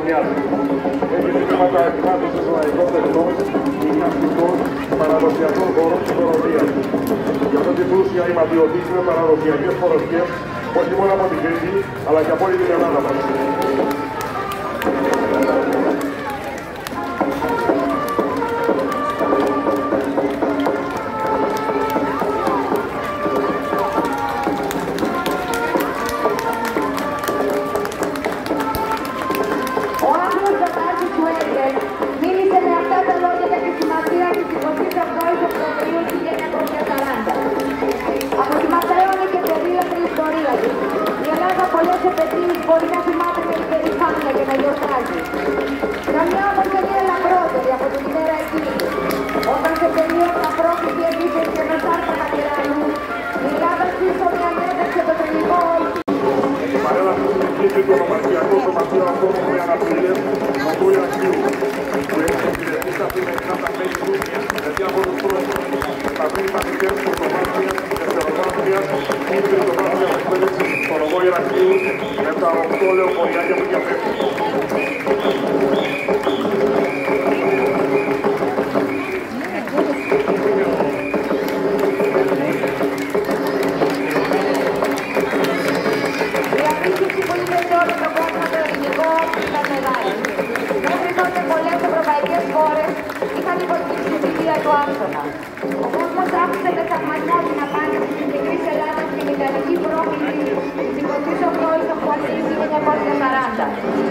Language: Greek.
χρονιάς. Έχει ζητήματα εκμάθησης λαϊκών τεχνών, γυμναστικών, παραδοσιακών χωρών και χοροδίας. Γι' αυτό την πλούσια ηματιοδείχνουμε παραδοσιακές χοροδίες, όχι μόνο από την Κρήτη, αλλά και από όλη την Ελλάδα μας. Μπορεί να θυμάται με υπερηφάνεια και να γιορτάζει. Καμιά όμως δεν είναι λαμπρότερη από την ημέρα εκείνη, όταν σε περίοδο απρόκριτη επίθεση ενός άρθρακα τυραννού, η Ελλάδα πίσω με ανέταξε το τριλικό όλη. Η παρέλαση συνεχίζει το ονομαστιακό σωματείο ατόμων με αναπηρίες του Ηρακλείου, που έχει υπηρετήσει αυτή με τα μέλη του με διάφορους τρόπους. Τα τρεις μαθητές του Σωμάτιας, Δευτερομάθειας, ή Τριτομάθειας εκπαίδευσης στον οδό Ηρακλείου με τα 8 λεωφοριάκια που διαθέτουν. Η απίστευτη που είπε σε όλο τον κόσμο το ελληνικό ήταν μεγάλη. Μέχρι τότε πολλές ευρωπαϊκές χώρες είχαν υποστηρίξει τη βία του άξονα. Ο κόσμος άκουσε με θαυμασμό την απάντηση της μικρής Ελλάδας στην ιταλική πρόκληση της 28ης Οκτωβρίου του 1940.